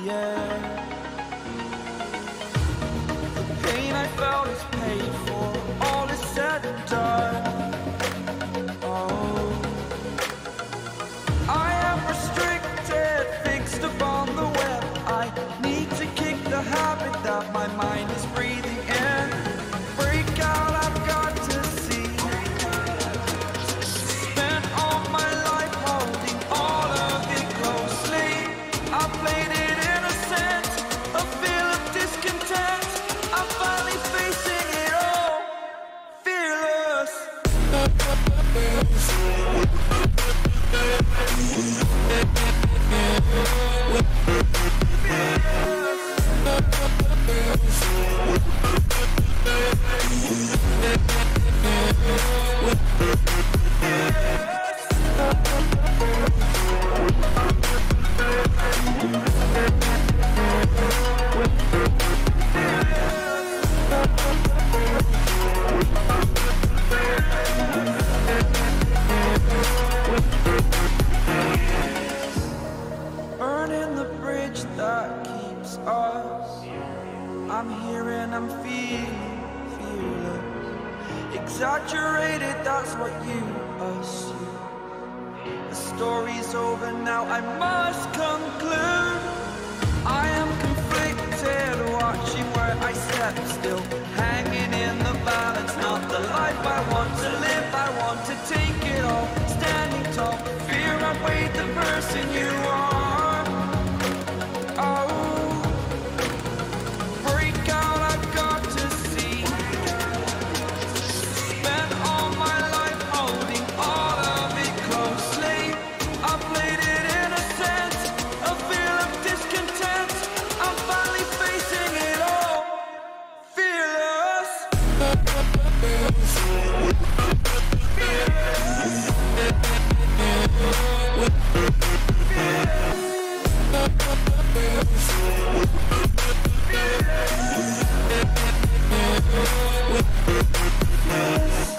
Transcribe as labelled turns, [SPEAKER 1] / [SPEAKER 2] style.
[SPEAKER 1] yeah. The pain I felt is paid for, all is said and done. Oh, I am restricted, fixed upon the web. I need to kick the habit that my mind is breathing in. Break out, I've got to see. Spent all my life holding all of it closely. I played it innocent, a feel of discontent. I'm finally facing it all, fearless. Burning the bridge that keeps us. I'm here and I'm feeling fearless. Exaggerated, that's what you assume. The story's over now, I must conclude. I am conflicted, watching where I step still, hanging in the balance. Not the life I want to live, I want to take it all. Standing tall, fear outweighed the person you are. Oh, break out, I've got to see. Spent all my life holding all of it closely. I played it innocent, a feel of discontent. I'm finally facing it all, fearless. Yes.